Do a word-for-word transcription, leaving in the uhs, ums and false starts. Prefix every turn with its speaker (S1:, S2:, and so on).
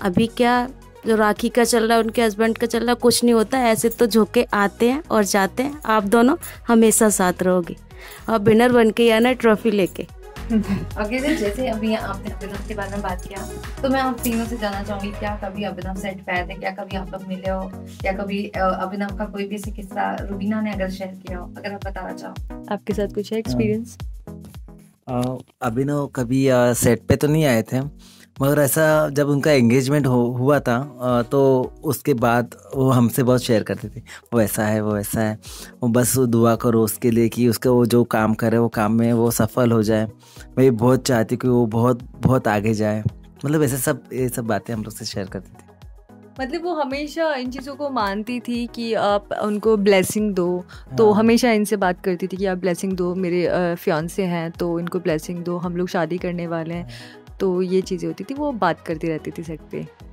S1: अभी क्या जो राखी का चल रहा है, उनके हस्बैंड का चल रहा है, कुछ नहीं होता। ऐसे तो झोंके आते हैं और जाते हैं। आप दोनों हमेशा साथ रहोगे और विनर बन के आना ट्रॉफी लेके।
S2: ओके सर, जैसे अभी आपने अभिनव के बारे में बात किया, तो मैं आप तीनों से जानना चाहूंगी, क्या कभी अभिनव सेट पे आए थे? क्या कभी आप लोग मिले हो? या कभी अ, अभिनव का कोई भी ऐसे किस्सा रुबीना ने अगर शेयर किया हो, अगर आप बताना चाहो?
S3: आपके साथ कुछ है एक्सपीरियंस?
S4: अभिनव कभी सेट पे तो नहीं आए थे, मगर ऐसा जब उनका एंगेजमेंट हो हुआ था अ, तो उसके बाद वो हमसे बहुत शेयर करते थे, वो ऐसा है, वो ऐसा है, वो बस दुआ करो उसके लिए कि उसका वो जो काम करे वो काम में वो सफल हो जाए। मैं ये बहुत चाहती कि वो बहुत बहुत आगे जाए। मतलब ऐसे सब ये सब बातें हम लोग से शेयर करती थी।
S3: मतलब वो हमेशा इन चीज़ों को मानती थी कि आप उनको ब्लेसिंग दो, तो
S4: हाँ।
S3: हमेशा इनसे बात करती थी कि आप ब्लेसिंग दो, मेरे फियांसे हैं तो इनको ब्लेसिंग दो, हम लोग शादी करने वाले हैं। तो ये चीज़ें होती थी, वो बात करती रहती थी सेट पे।